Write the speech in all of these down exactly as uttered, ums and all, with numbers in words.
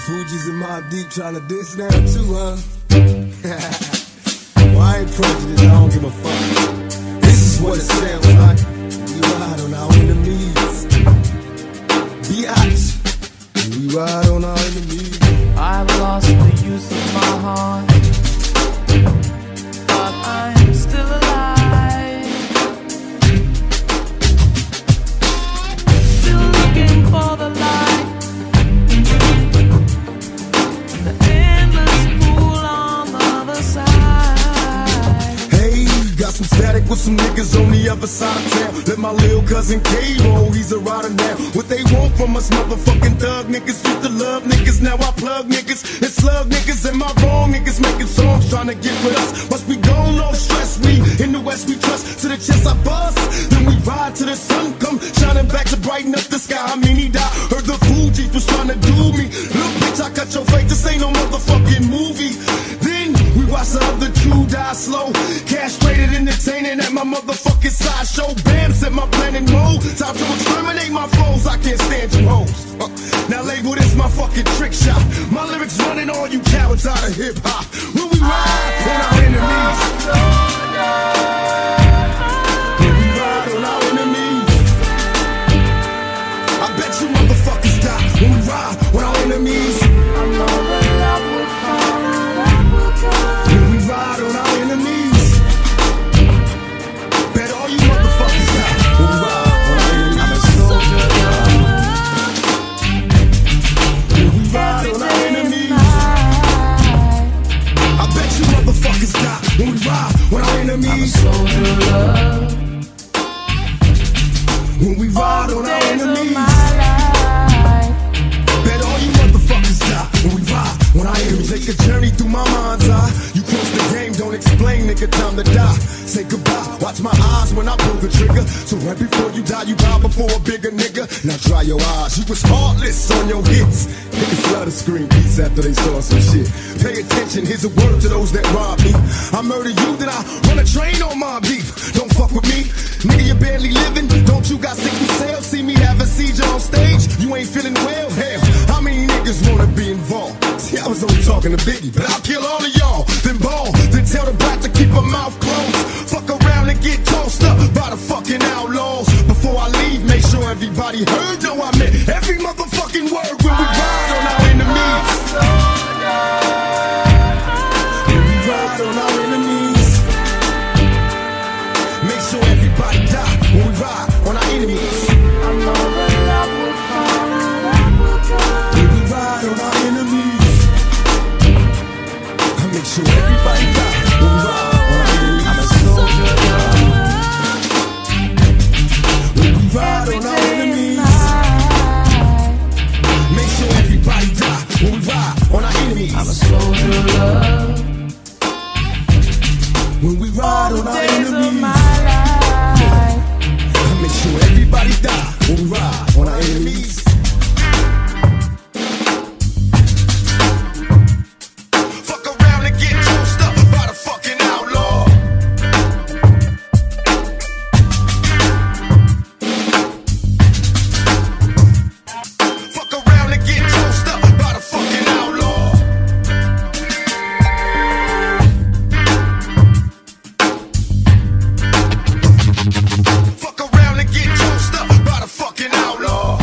Fuji's and Mobb Deep trying to diss now too, huh? Well, I ain't prejudiced, I don't give a fuck. This is what it sounds like. We ride on our enemies. Biatch. We ride on our enemies. I've lost the use of my heart, but I'm still alive. Still looking for the light, the endless pool on the other side. Hey, got some static with some niggas on the other side of town. Let my lil' cousin K roll, he's a rider now. What they want from us motherfucking thug niggas, used to love niggas, now I plug niggas and slug niggas. And my wrong niggas making songs trying to get with us. Must be gone, no stress, we in the west we trust. To the chest I bust, then we ride till the sun come shining back to brighten up the sky. I mean he died, heard the Fuji was trying to do me. Look bitch, I cut your face, this ain't no motherfucking movie. Then we watch the other two die slow, castrated, entertaining at my motherfucking sideshow. Bam, set my plan in mode, time to exterminate my foes. I can't stand you hoes. Uh, now label this my fucking trick shot. My lyrics running all you cowards out of hip hop. When we ride on our enemies, when we ride on our enemies, I bet you motherfuckers die. When we ride on our enemies, I know that love will come, love will come. when we ride on our enemies, bet all you motherfuckers die. When we ride on our enemies, I'm a soldier. When we ride on our enemies, I bet you motherfuckers die. When we ride on our enemies, Soldier love, when we ride on our days of enemies, my life. bet all you motherfuckers die. When we ride on our enemies, take a journey through my mind's eye. You cross the game, don't explain, nigga, time to die. Say goodbye, watch my eyes when I pull the trigger. So right before you die, you bow before a bigger nigga. Now dry your eyes, you was heartless on your hits. Niggas love to scream peace after they saw some shit. Pay attention, here's a word to those that rob me. I murder you, then I run a train on my beef. Don't fuck with me, nigga, you barely living. Don't you got sickle cell? See me have a seizure on stage, you ain't feeling well? Hell, how many niggas wanna be involved? See, I was only talking to Biggie, but I'll kill all of y'all. Then ball, then tell the brat to keep her mouth closed. Fuck around and get tossed up by the fucking outlaws. Before I leave, make sure everybody heard. No, I meant every motherfucking word when we ride on our enemies. When we ride on our enemies, make sure everybody die. When we ride on our enemies, I know that love will come, love will come. when we ride on our enemies, I make sure everybody die. When we ride on our enemies, I'm a soldier. When we ride on our enemies, make sure everybody die. When we ride on our enemies, I'm a soldier love, when we ride on our days of enemies, my life. I make sure everybody die. When we ride on our enemies. Fuck around and get tossed up by the fucking outlaw. Fuck around and get tossed up by the fucking outlaw. Fuck around and get tossed up by the fucking outlaw.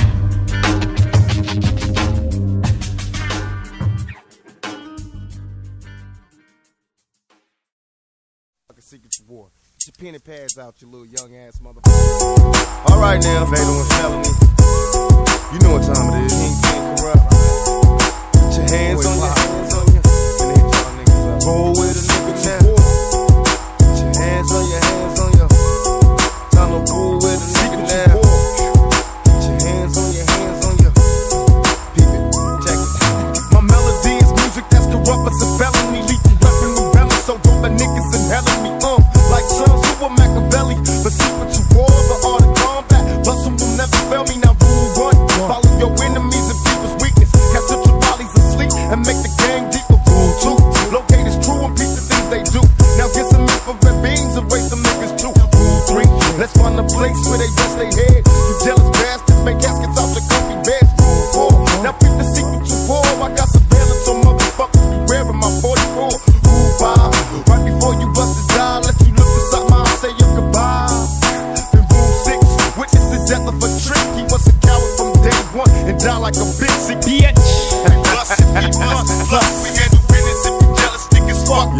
Secret to war. Get your pen and pads out, you little young ass motherfucker. Alright now, fatal and felony. You know what time it is. King, king, corrupt. Put your hands on your hands on your. And hit y'all niggas up. Roll with a nigga now. Put your hands on your hands on your. Time to roll with a nigga now. Put your hands on your hands on your. Peep it, check it. My melody is music that's corrupt as a felony. Lethal weapon rebelling, so don't let niggas inhaling me. Uh, like Sun Tzu or Machiavelli. But secret to war, the art of combat. Hustle will never fail me. Now rule one. Follow your enemies and people's weakness. Catch the tribalies asleep and make the game deeper. Rule two. Locate is true and peep the things they do. Now get some infrared beams and raise them niggas too. Rule three. Let's find a place where they rest their head. You jealous bastards make caskets out your comfy beds. Rule four. Now peep the secret to war. I got some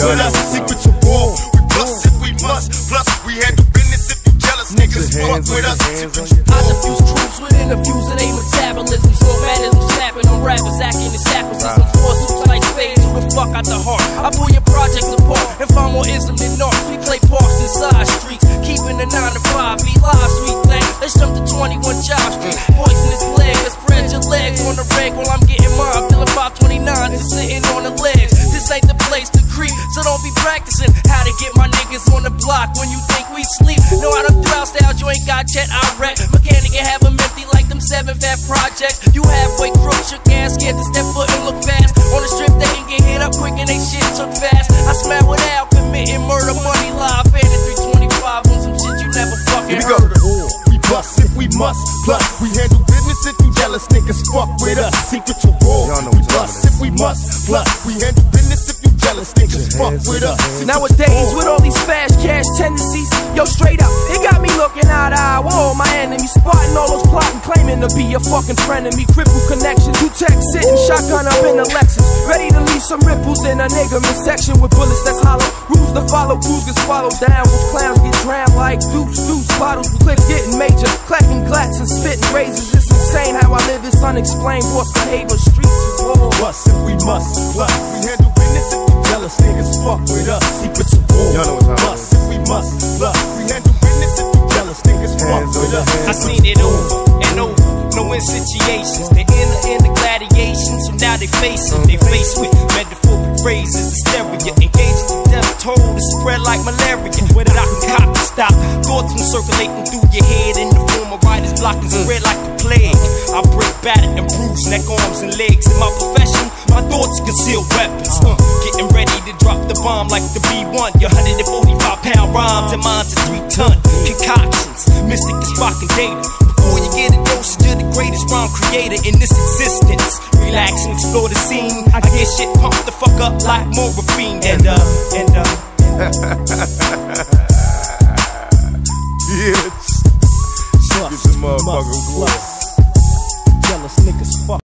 with us. Secrets of war. We bust if we must. Plus, we handle business if you jealous. Niggas fuck with us. I diffuse truths with interviews and ain't metabolism. Slomatism snapping on rappers, acting as sappers. Some four suits like spades. Who the fuck out the heart? I pull your projects apart and find more ism than art. We play parks and side streets, keeping the nine to five. Be live, sweet thing. Let's jump to twenty-one Job Street. Poisonous leg, let's spread your legs on the reg while I'm getting mine. Feeling five twenty-nine and sitting on the legs. This ain't the place to creep, so don't be practicing how to get my niggas on the block when you think we sleep. Know how to throw style, you ain't got jet, I wreck. Mechanic and have them empty like them seven fat projects. You halfway crook, shook ass, scared to step foot and look fast. On the strip, they can get hit up quick and they shit took fast. I smack without committing murder, money live, and three twenty-five on some shit you never fucking Here we heard of. go. We bust if we must. Plus, we handle business if you jealous. Niggas fuck with us. Secrets of war. We bust if we must. Plus, we handle business if you jealous. Niggas fuck with us. Nowadays, with all these fast cash tendencies, yo, straight up, it got me looking eye to eye with all my enemies, spotting all those plotting, claiming to be a fucking friend of me. Crippled connection, two texts sitting, shotgun up in the Lexus, ready to leave some ripples in a nigga midsection with bullets that's hollow. Rules to follow, rules get swallowed down, with clowns get drowned like deuce, deuce, bottles, clips getting major, clacking glats and spitting razors. It's insane how I live this unexplained forced behavior. Streets is war. Bust if we must. Plus, we handle business if you jealous. Niggas fuck with us. Secrets of war. Y'all know what time it Bust if we must. Plus, we handle business if you jealous. Niggas fuck with us. I seen it over and over, knowing situations. They enter in the gladiation, so now they face it. They face with metaphoric phrases, hysteria, engaged to death toll to spread like malaria. Whether I can cop to stop, thoughts from circulating through your head in the form of writers blocking spread like the plague. I break battered and bruise neck, arms, and legs. In my profession, my thoughts conceal weapons. Uh, getting ready to drop the bomb like the B one. Your one hundred forty-five pound rhymes and mine's a three ton concoctions. Mystic is sparking data. Before you get a dose, you're the greatest rhyme creator in this existence. Relax and explore the scene. I get shit pumped the fuck up like morphine. And uh, and uh. Yes. Get this motherfucker war.